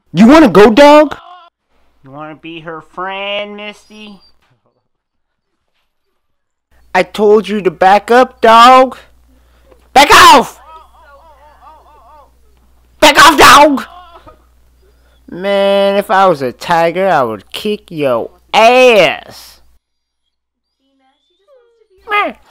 You wanna go, dog? You wanna be her friend, Misty? I told you to back up, dog. Back off! Back off, dog! Man, if I was a tiger, I would kick your ass. Meh.